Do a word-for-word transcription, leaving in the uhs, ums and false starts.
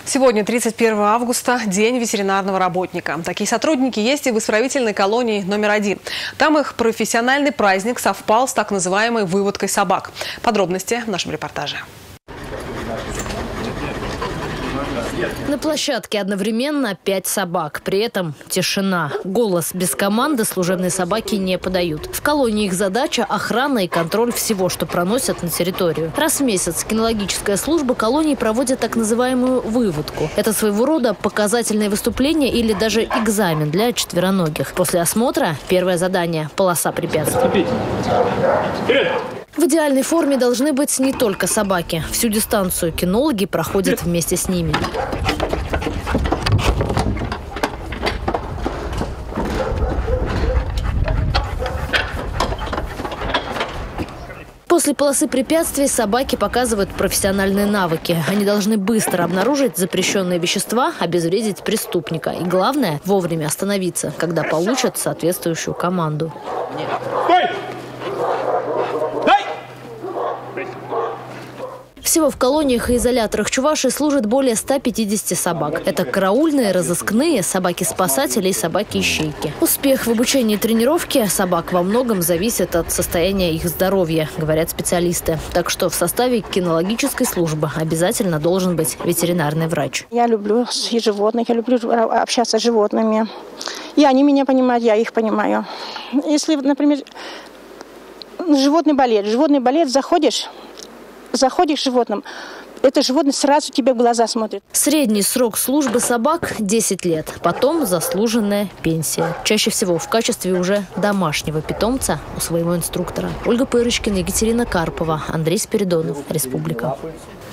Сегодня, тридцать первого августа, день ветеринарного работника. Такие сотрудники есть и в исправительной колонии номер один. Там их профессиональный праздник совпал с так называемой выводкой собак. Подробности в нашем репортаже. На площадке одновременно пять собак. При этом тишина. Голос без команды служебные собаки не подают. В колонии их задача – охрана и контроль всего, что проносят на территорию. Раз в месяц кинологическая служба колонии проводит так называемую выводку. Это своего рода показательное выступление или даже экзамен для четвероногих. После осмотра первое задание – полоса препятствий. В идеальной форме должны быть не только собаки. Всю дистанцию кинологи проходят вместе с ними. После полосы препятствий собаки показывают профессиональные навыки. Они должны быстро обнаружить запрещенные вещества, обезвредить преступника. И главное, вовремя остановиться, когда получат соответствующую команду. Всего в колониях и изоляторах Чувашии служит более ста пятидесяти собак. Это караульные, разыскные, собаки-спасатели и собаки-ищейки. Успех в обучении и тренировке собак во многом зависит от состояния их здоровья, говорят специалисты. Так что в составе кинологической службы обязательно должен быть ветеринарный врач. Я люблю животных, я люблю общаться с животными. И они меня понимают, я их понимаю. Если, например, животный болеет, животный болеет, заходишь... Заходишь к животным, это животное сразу тебе в глаза смотрит. Средний срок службы собак – десять лет. Потом заслуженная пенсия. Чаще всего в качестве уже домашнего питомца у своего инструктора. Ольга Пырочкина, Екатерина Карпова, Андрей Спиридонов. Республика.